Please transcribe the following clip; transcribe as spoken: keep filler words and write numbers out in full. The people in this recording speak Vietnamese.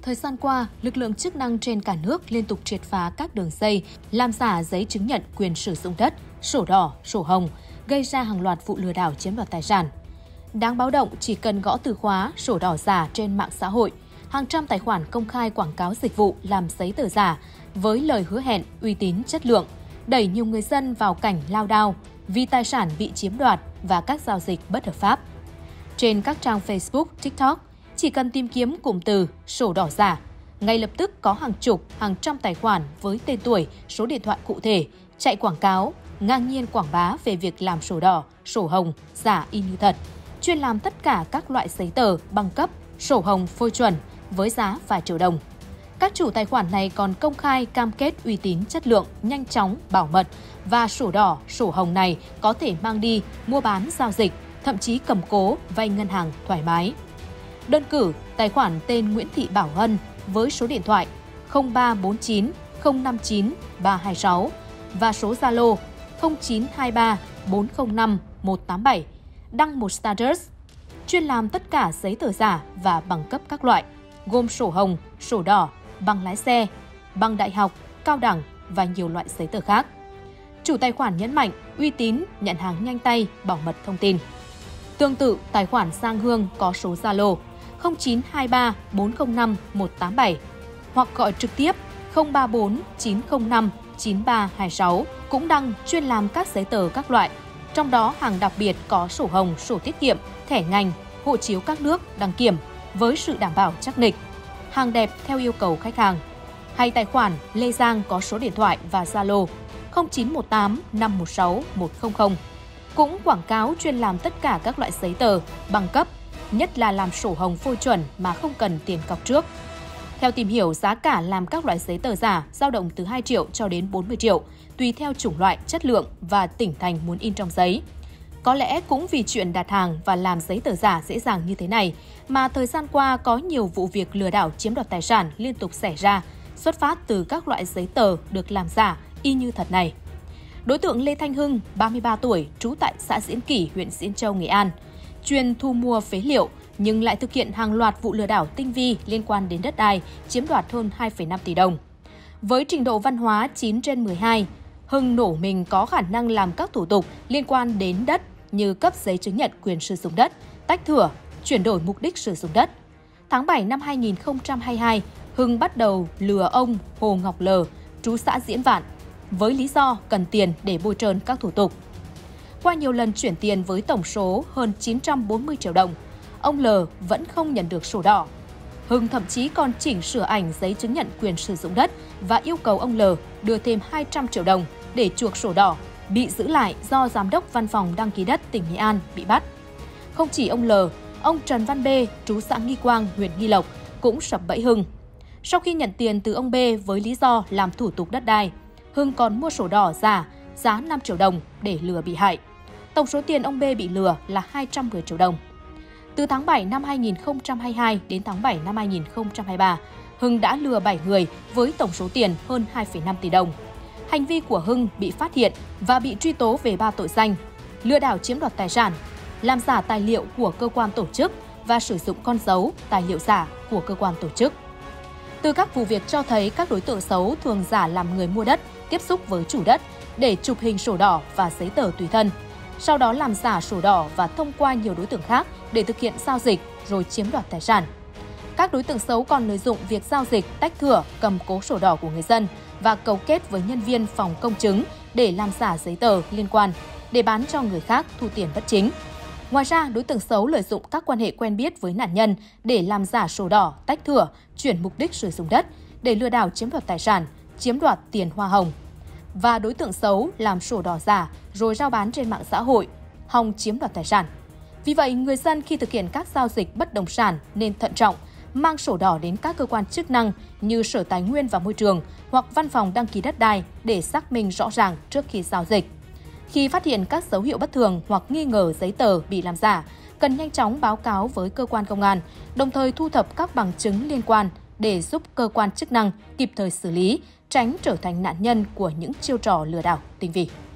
Thời gian qua, lực lượng chức năng trên cả nước liên tục triệt phá các đường dây làm giả giấy chứng nhận quyền sử dụng đất, sổ đỏ, sổ hồng, gây ra hàng loạt vụ lừa đảo chiếm đoạt tài sản. Đáng báo động, chỉ cần gõ từ khóa sổ đỏ giả trên mạng xã hội, hàng trăm tài khoản công khai quảng cáo dịch vụ làm giấy tờ giả với lời hứa hẹn uy tín chất lượng, đẩy nhiều người dân vào cảnh lao đao vì tài sản bị chiếm đoạt và các giao dịch bất hợp pháp. Trên các trang Facebook, TikTok, chỉ cần tìm kiếm cụm từ sổ đỏ giả, ngay lập tức có hàng chục, hàng trăm tài khoản với tên tuổi, số điện thoại cụ thể, chạy quảng cáo, ngang nhiên quảng bá về việc làm sổ đỏ, sổ hồng, giả y như thật, chuyên làm tất cả các loại giấy tờ, băng cấp, sổ hồng phôi chuẩn với giá vài triệu đồng. Các chủ tài khoản này còn công khai cam kết uy tín chất lượng, nhanh chóng, bảo mật và sổ đỏ, sổ hồng này có thể mang đi, mua bán, giao dịch, thậm chí cầm cố, vay ngân hàng thoải mái. Đơn cử, tài khoản tên Nguyễn Thị Bảo Hân với số điện thoại không ba bốn chín không năm chín ba hai sáu và số Zalo không chín hai ba bốn không năm một tám bảy đăng một status chuyên làm tất cả giấy tờ giả và bằng cấp các loại, gồm sổ hồng, sổ đỏ, bằng lái xe, bằng đại học, cao đẳng và nhiều loại giấy tờ khác. Chủ tài khoản nhấn mạnh uy tín, nhận hàng nhanh tay, bảo mật thông tin. Tương tự, tài khoản Sang Hương có số Zalo không chín hai ba bốn không năm một tám bảy hoặc gọi trực tiếp không ba bốn chín không năm chín ba hai sáu cũng đăng chuyên làm các giấy tờ các loại, trong đó hàng đặc biệt có sổ hồng, sổ tiết kiệm, thẻ ngành, hộ chiếu các nước, đăng kiểm với sự đảm bảo chắc nịch, hàng đẹp theo yêu cầu khách hàng. Hay tài khoản Lê Giang có số điện thoại và Zalo không chín một tám năm một sáu một không không cũng quảng cáo chuyên làm tất cả các loại giấy tờ, bằng cấp, nhất là làm sổ hồng phôi chuẩn mà không cần tiền cọc trước. Theo tìm hiểu, giá cả làm các loại giấy tờ giả dao động từ hai triệu cho đến bốn mươi triệu, tùy theo chủng loại, chất lượng và tỉnh thành muốn in trong giấy. Có lẽ cũng vì chuyện đặt hàng và làm giấy tờ giả dễ dàng như thế này mà thời gian qua có nhiều vụ việc lừa đảo chiếm đoạt tài sản liên tục xảy ra, xuất phát từ các loại giấy tờ được làm giả y như thật này. Đối tượng Lê Thanh Hưng, ba mươi ba tuổi, trú tại xã Diễn Kỷ, huyện Diễn Châu, Nghệ An, chuyên thu mua phế liệu nhưng lại thực hiện hàng loạt vụ lừa đảo tinh vi liên quan đến đất đai, chiếm đoạt hơn hai phẩy năm tỷ đồng. Với trình độ văn hóa chín trên mười hai, Hưng nổ mình có khả năng làm các thủ tục liên quan đến đất như cấp giấy chứng nhận quyền sử dụng đất, tách thửa, chuyển đổi mục đích sử dụng đất. Tháng bảy năm hai nghìn không trăm hai mươi hai, Hưng bắt đầu lừa ông Hồ Ngọc L, trú xã Diễn Vạn, với lý do cần tiền để bôi trơn các thủ tục. Qua nhiều lần chuyển tiền với tổng số hơn chín trăm bốn mươi triệu đồng, ông L vẫn không nhận được sổ đỏ. Hưng thậm chí còn chỉnh sửa ảnh giấy chứng nhận quyền sử dụng đất và yêu cầu ông L đưa thêm hai trăm triệu đồng để chuộc sổ đỏ, bị giữ lại do Giám đốc Văn phòng Đăng ký đất tỉnh Nghệ An bị bắt. Không chỉ ông L, ông Trần Văn B, trú xã Nghi Quang, huyện Nghi Lộc cũng sập bẫy Hưng. Sau khi nhận tiền từ ông B với lý do làm thủ tục đất đai, Hưng còn mua sổ đỏ giả giá năm triệu đồng để lừa bị hại. Tổng số tiền ông B bị lừa là hai trăm mười triệu đồng. Từ tháng bảy năm hai nghìn không trăm hai mươi hai đến tháng bảy năm hai nghìn không trăm hai mươi ba, Hưng đã lừa bảy người với tổng số tiền hơn hai phẩy năm tỷ đồng. Hành vi của Hưng bị phát hiện và bị truy tố về ba tội danh: lừa đảo chiếm đoạt tài sản, làm giả tài liệu của cơ quan tổ chức và sử dụng con dấu, tài liệu giả của cơ quan tổ chức. Từ các vụ việc cho thấy các đối tượng xấu thường giả làm người mua đất, tiếp xúc với chủ đất để chụp hình sổ đỏ và giấy tờ tùy thân, sau đó làm giả sổ đỏ và thông qua nhiều đối tượng khác để thực hiện giao dịch rồi chiếm đoạt tài sản. Các đối tượng xấu còn lợi dụng việc giao dịch, tách thửa, cầm cố sổ đỏ của người dân và cấu kết với nhân viên phòng công chứng để làm giả giấy tờ liên quan để bán cho người khác thu tiền bất chính. Ngoài ra, đối tượng xấu lợi dụng các quan hệ quen biết với nạn nhân để làm giả sổ đỏ, tách thửa, chuyển mục đích sử dụng đất để lừa đảo chiếm đoạt tài sản, chiếm đoạt tiền hoa hồng. Và đối tượng xấu làm sổ đỏ giả rồi rao bán trên mạng xã hội, hòng chiếm đoạt tài sản. Vì vậy, người dân khi thực hiện các giao dịch bất động sản nên thận trọng, mang sổ đỏ đến các cơ quan chức năng như Sở Tài nguyên và Môi trường hoặc Văn phòng Đăng ký đất đai để xác minh rõ ràng trước khi giao dịch. Khi phát hiện các dấu hiệu bất thường hoặc nghi ngờ giấy tờ bị làm giả, cần nhanh chóng báo cáo với cơ quan công an, đồng thời thu thập các bằng chứng liên quan để giúp cơ quan chức năng kịp thời xử lý, tránh trở thành nạn nhân của những chiêu trò lừa đảo tinh vi.